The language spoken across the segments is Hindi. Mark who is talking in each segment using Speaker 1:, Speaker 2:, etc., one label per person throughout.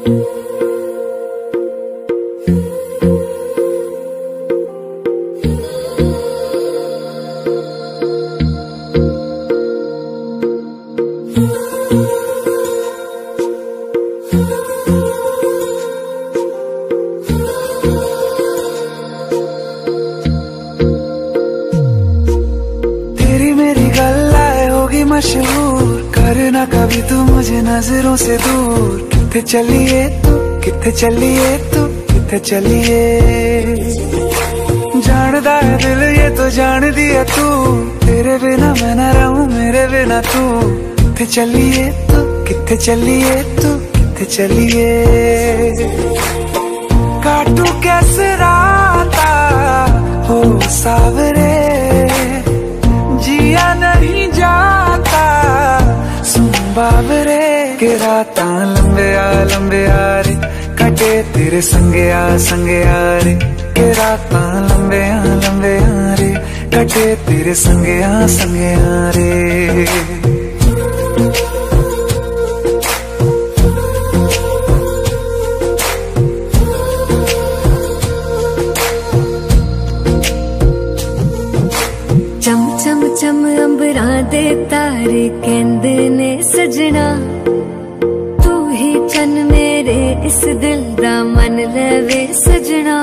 Speaker 1: मशहूर करना कभी तू मुझे नजरों से दूर। किथे चलिए तू, किथे चलिए तू, किथे चलिए। जानदा है दिल ये तो जान दिया तू, तेरे बिना मैं न रहूं मेरे बिना तू। किथे चलिए तू, किथे चलिए तू, किथे चलिए। काटू कैसे राता हो सावरे, जिया नहीं जाता सुन बाबरे। के रात लंबे आ रे, कटे तेरे संगे आ रे। के रात लंबे आ रे, कटे तेरे संगे आ रे।
Speaker 2: चम चम चम अंबरा दे तारे कहंदे ने सजना, तू ही चन मेरे इस दिल दा मन लवे सजना।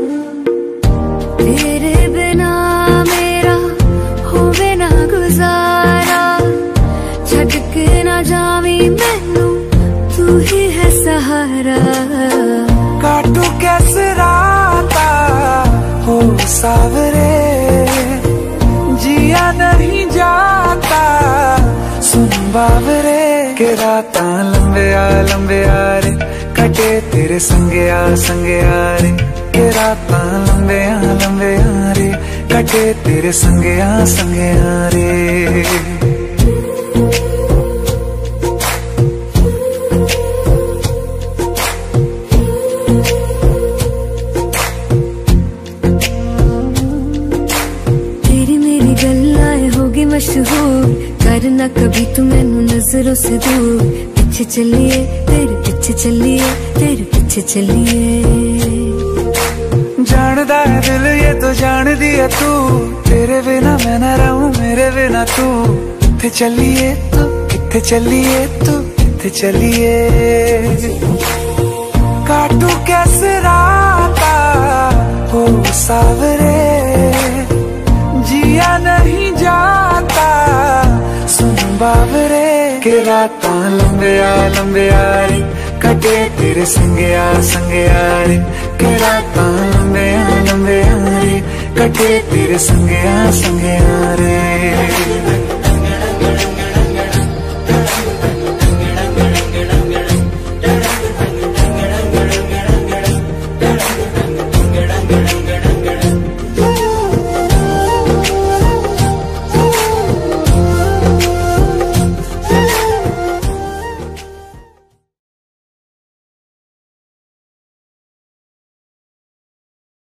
Speaker 2: तेरे बिना मेरा होवे ना गुजारा, छड़ के ना जावी मैनू तू ही है सहारा।
Speaker 1: काटू कैसे राता हो सावरे, जिया नहीं जाता सुन बाबरे। के रात लंबे आ रे, कटे तेरे संगे आ रे। के रात लंबे आ रे, कटे तेरे संगे आ रे।
Speaker 2: मशहूर करना कभी तू मैनू नजरों से दूर। पीछे चलिए तेरे पीछे चलिए, तेरे पीछे चलिए।
Speaker 1: जानदा है दिल ये तो जान दिया तू, तेरे बिना मैं न रहूं मेरे बिना तू। किथे चलिए तू, किथे चलिए तू, किथे चलिए। काटू कैसे राता हो सावरे, जिया नहीं जाता सुन बाबरे। के रात लंबे आ रे, कटे तेरे संगे आ रे। के रात लंबे आ रे, कटे तेरे संगे आ रे।